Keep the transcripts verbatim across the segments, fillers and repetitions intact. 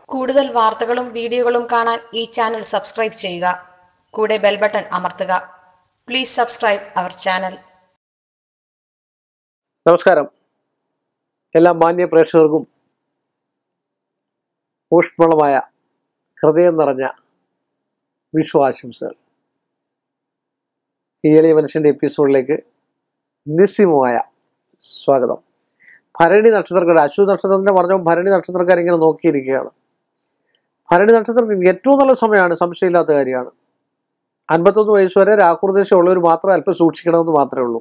കൂടുതൽ വാർത്തകളും വീഡിയോകളും കാണാൻ ഈ ചാനൽ സബ്സ്ക്രൈബ് ചെയ്യുക. കൂടെ ബെൽ ബട്ടൺ അമർത്തുക. Please subscribe our channel. നമസ്കാരം. എല്ലാ മാന്യ പ്രേക്ഷകർക്കും ഊഷ്മളമായ ഹൃദയം നിറഞ്ഞ വിഷു ആശംസകൾ. ഈ എളിയ മനുഷ്യൻ്റെ എപ്പിസോഡിലേക്ക് നിസ്സീമമായ സ്വാഗതം. ഭരണി നക്ഷത്രക്കാർ, അശ്വതി നക്ഷത്രത്തിൻ്റെ പറഞ്ഞപ്പോൾ ഭരണി നക്ഷത്രക്കാർ ഇങ്ങനെ നോക്കിയിരിക്കുകയാണ്. ഭരണി നക്ഷത്രത്തിന് ഏറ്റവും നല്ല സമയമാണ്, സംശയമില്ലാത്ത കാര്യമാണ്. അൻപത്തൊന്ന് വയസ്സ് വരെ രാഹുർദേശമുള്ളവർ മാത്രം അല്പം സൂക്ഷിക്കണമെന്ന് മാത്രമേ ഉള്ളൂ.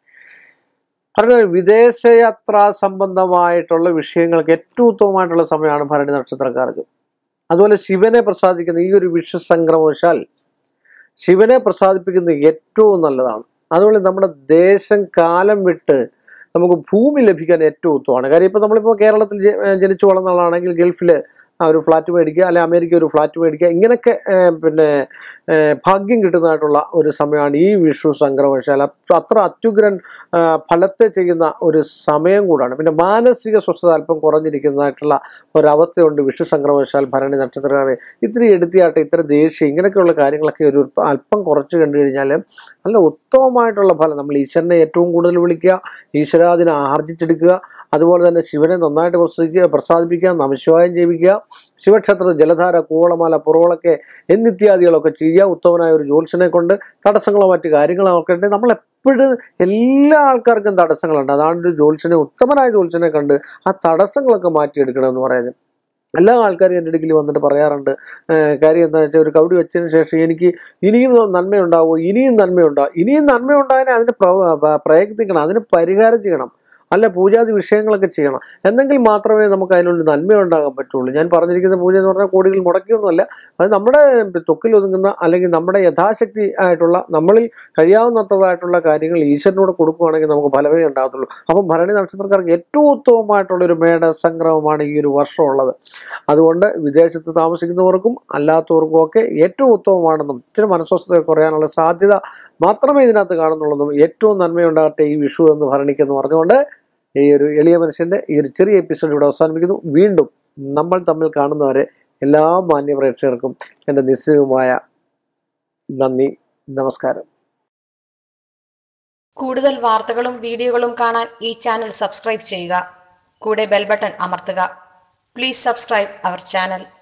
ഭരണി വിദേശയാത്രാ സംബന്ധമായിട്ടുള്ള വിഷയങ്ങൾക്ക് ഏറ്റവും ഉത്തമമായിട്ടുള്ള സമയമാണ് ഭരണി നക്ഷത്രക്കാർക്ക്. അതുപോലെ ശിവനെ പ്രസാദിക്കുന്ന ഈ ഒരു വിഷുസംക്രമവശാൽ ശിവനെ പ്രസാദിപ്പിക്കുന്നത് ഏറ്റവും നല്ലതാണ്. അതുപോലെ നമ്മുടെ ദേശം കാലം വിട്ട് നമുക്ക് ഭൂമി ലഭിക്കാൻ ഏറ്റവും ഉത്തമമാണ്. കാര്യം ഇപ്പോൾ നമ്മളിപ്പോൾ കേരളത്തിൽ ജനിച്ചു വളർന്ന ആളാണെങ്കിൽ ഗൾഫിൽ ഒരു ഫ്ലാറ്റ് മേടിക്കുക, അല്ലെങ്കിൽ അമേരിക്ക ഒരു ഫ്ലാറ്റ് മേടിക്കുക, ഇങ്ങനെയൊക്കെ പിന്നെ ഭാഗ്യം കിട്ടുന്നതായിട്ടുള്ള ഒരു സമയമാണ് ഈ വിഷു സംക്രമവശാൽ. അത്ര അത്യുഗ്രൻ ഫലത്തെ ചെയ്യുന്ന ഒരു സമയം കൂടാണ്. പിന്നെ മാനസിക സ്വസ്ഥത അല്പം കുറഞ്ഞിരിക്കുന്നതായിട്ടുള്ള ഒരവസ്ഥയുണ്ട് വിഷു സംക്രമവശാൽ ഭരണി നക്ഷത്രക്കാരെ. ഇത്തിരി എടുത്തിയാട്ടെ, ഇത്ര ദേഷ്യം, ഇങ്ങനെയൊക്കെയുള്ള കാര്യങ്ങളൊക്കെ ഒരു അല്പം കുറച്ച് കണ്ടു കഴിഞ്ഞാൽ നല്ല ഉത്തമമായിട്ടുള്ള ഫലം. നമ്മൾ ഈശ്വരനെ ഏറ്റവും കൂടുതൽ വിളിക്കുക, ഈശ്വരാദിനെ ആർജിച്ചെടുക്കുക, അതുപോലെ തന്നെ ശിവനെ നന്നായിട്ട് പ്രസാദിക്കുക പ്രസാദിപ്പിക്കുക നമശിവായം ജപിക്കുക, ശിവക്ഷേത്ര ജലധാര, കൂവളമാല, പുറവളക്കെ എന്നിത്യാദികളൊക്കെ ചെയ്യുക. ഉത്തമനായ ഒരു ജ്യോത്സ്യനെ കൊണ്ട് തടസ്സങ്ങളോ മറ്റു കാര്യങ്ങളോ ഒക്കെ ഉണ്ട്. നമ്മളെപ്പോഴും എല്ലാ ആൾക്കാർക്കും തടസ്സങ്ങളുണ്ട്. അതാണ് ഒരു ജ്യോത്സ്യനെ, ഉത്തമനായ ജ്യോത്സ്യനെ കണ്ട് ആ തടസ്സങ്ങളൊക്കെ മാറ്റിയെടുക്കണമെന്ന് പറയുന്നത്. എല്ലാ ആൾക്കാരും എൻ്റെ അടുക്കൽ വന്നിട്ട് പറയാറുണ്ട്. കാര്യം എന്താണെന്ന് വെച്ചാൽ, ഒരു കവടി വെച്ചതിന് ശേഷം എനിക്ക് ഇനിയും നന്മയുണ്ടാവുമോ, ഇനിയും നന്മയുണ്ടാവും, ഇനിയും നന്മയുണ്ടാകാൻ അതിന് പ്രയത്നിക്കണം, അതിന് പരിഹാരം ചെയ്യണം, അല്ല പൂജാതി വിഷയങ്ങളൊക്കെ ചെയ്യണം. എന്നെങ്കിൽ മാത്രമേ നമുക്ക് അതിനുള്ള നന്മയുണ്ടാകാൻ പറ്റുള്ളൂ. ഞാൻ പറഞ്ഞിരിക്കുന്ന പൂജ എന്ന് പറഞ്ഞാൽ കോടികൾ മുടക്കിയൊന്നുമല്ല. അത് നമ്മുടെ തൊക്കിൽ ഒതുങ്ങുന്ന അല്ലെങ്കിൽ നമ്മുടെ യഥാശക്തി ആയിട്ടുള്ള നമ്മളിൽ കഴിയാവുന്നതായിട്ടുള്ള കാര്യങ്ങൾ ഈശ്വരനോട് കൊടുക്കുകയാണെങ്കിൽ നമുക്ക് ഫലമേ ഉണ്ടാകത്തുള്ളൂ. അപ്പം ഭരണി നക്ഷത്രക്കാർക്ക് ഏറ്റവും ഉത്തമമായിട്ടുള്ളൊരു മേട സംക്രമമാണ് ഈ ഒരു വർഷം ഉള്ളത്. അതുകൊണ്ട് വിദേശത്ത് താമസിക്കുന്നവർക്കും അല്ലാത്തവർക്കും ഒക്കെ ഏറ്റവും ഉത്തമമാണെന്നും ഇച്ചിരി മനസ്വസ്ഥത കുറയാനുള്ള സാധ്യത മാത്രമേ ഇതിനകത്ത് കാണുന്നുള്ളൂ. ഏറ്റവും നന്മയുണ്ടാകട്ടെ ഈ വിഷു എന്ന് ഭരണിക്കെന്ന് പറഞ്ഞുകൊണ്ട് ഈ ഒരു എളിയ മനുഷ്യൻ്റെ ഈ ഒരു ചെറിയ എപ്പിസോഡ് ഇവിടെ അവസാനിപ്പിക്കുന്നു. വീണ്ടും നമ്മൾ തമ്മിൽ കാണുന്നവരെ എല്ലാ മാന്യ പ്രേക്ഷകർക്കും എൻ്റെ നിശ്ചയമായ നന്ദി, നമസ്കാരം. കൂടുതൽ വാർത്തകളും വീഡിയോകളും കാണാൻ ഈ ചാനൽ സബ്സ്ക്രൈബ് ചെയ്യുക. കൂടെ ബെൽ ബട്ടൺ അമർത്തുക. Please subscribe our channel.